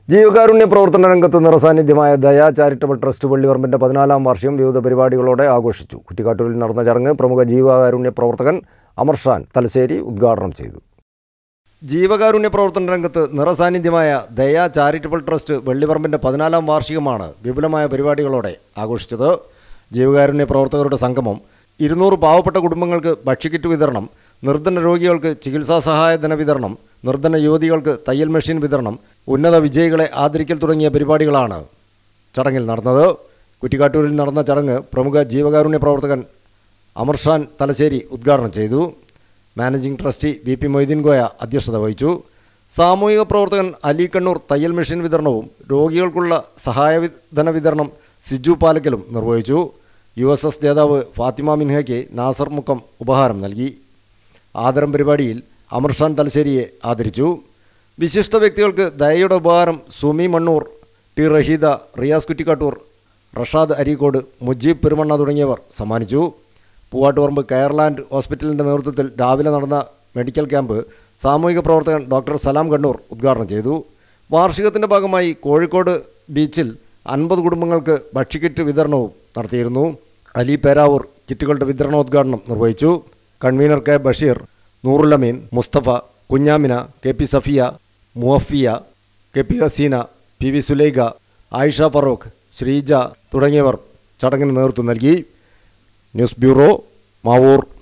ജീവകാരുണ്യ പ്രവർത്തന രംഗത്ത് നിറസാന്നിധ്യമായ ദയ ചാരിറ്റബിൾ ട്രസ്റ്റ് വെള്ളിപറമ്പിൻ്റെ 14-ാം വാർഷികം വിവിധ പരിപാടികളോടെ ആഘോഷിച്ചു. കുറ്റിക്കാട്ടൂരിൽ നടന്ന ചടങ്ങ് പ്രമുഖ ജീവകാരുണ്യ പ്രവർത്തകൻ അമർഷാൻ തലശ്ശേരി ഉദ്ഘാടനം ചെയ്തു. ജീവകാരുണ്യ പ്രവർത്തന രംഗത്ത് നിറസാന്നിധ്യമായ ദയ ചാരിറ്റബിൾ ട്രസ്റ്റ് വെള്ളിപറമ്പിൻ്റെ 14-ാം വാർഷികമാണ് വിപുലമായ പരിപാടികളോടെ ആഘോഷിച്ചത്. ജീവകാരുണ്യ പ്രവർത്തകരുടെ സംഗമം, 200 പാവപ്പെട്ട കുടുംബങ്ങൾക്ക് ഭക്ഷ്യക്കിറ്റ് വിതരണം, നിർധന രോഗികൾക്ക് ചികിത്സാ സഹായധന വിതരണം, നിർധന യുവതികൾക്ക് തയ്യൽ മെഷീൻ വിതരണം, ഉന്നത വിജയികളെ ആദരിക്കൽ തുടങ്ങിയ പരിപാടികളാണ് ചടങ്ങിൽ നടന്നത്. കുറ്റിക്കാട്ടൂരിൽ നടന്ന ചടങ്ങ് പ്രമുഖ ജീവകാരുണ്യ പ്രവർത്തകൻ അമർഷാൻ തലശ്ശേരി ഉദ്ഘാടനം ചെയ്തു. Managing trustee VP Moideen Koya അധ്യക്ഷത വഹിച്ചു. സാമൂഹിക പ്രവർത്തകൻ അലി കണ്ണൂർ തയ്യൽ മെഷീൻ വിതരണവും രോഗികൾക്കുള്ള സഹായധന വിതരണം സിജു പാലക്കലും നിർവഹിച്ചു. USS ജേതാവ് ഫാത്തിമ മിൻഹയ്ക്ക് നാസർ മുക്കം ഉപഹാരം നൽകി. ആദരം പരിപാടിയിൽ അമർഷാൻ തലശ്ശേരിയെ ആദരിച്ചു. വിശിഷ്ട വ്യക്തികൾക്ക് ദയയുടെ ഉപഹാരം സുമി മണ്ണൂർ, ടി റഹീദ, റിയാസ് കുറ്റിക്കാട്ടൂർ, റഷാദ് അരീക്കോട്, മുജീബ് പെരുമണ്ണ തുടങ്ങിയവർ സമ്മാനിച്ചു. പൂവാട്ടുപറമ്പ് കെയർലാൻഡ് ഹോസ്പിറ്റലിൻ്റെ നേതൃത്വത്തിൽ രാവിലെ നടന്ന മെഡിക്കൽ ക്യാമ്പ് സാമൂഹിക പ്രവർത്തകൻ ഡോക്ടർ സലാം കണ്ണൂർ ഉദ്ഘാടനം ചെയ്തു. വാർഷികത്തിൻ്റെ ഭാഗമായി കോഴിക്കോട് ബീച്ചിൽ 50 കുടുംബങ്ങൾക്ക് ഭക്ഷ്യക്കിറ്റ് വിതരണവും നടത്തിയിരുന്നു. അലി പേരാവൂർ കിറ്റുകളുടെ വിതരണോദ്ഘാടനം നിർവഹിച്ചു. കൺവീനർ K ബഷീർ, നൂറുൽ അമീൻ, Mustafa, Kunjamina, KP Safiya, മുഹഫിയ, KP Hasina, PV Sulaikha, Ayisha Farooq, Sreeja തുടങ്ങിയവർ ചടങ്ങിന് നേതൃത്വം നൽകി. News bureau, Mavoor.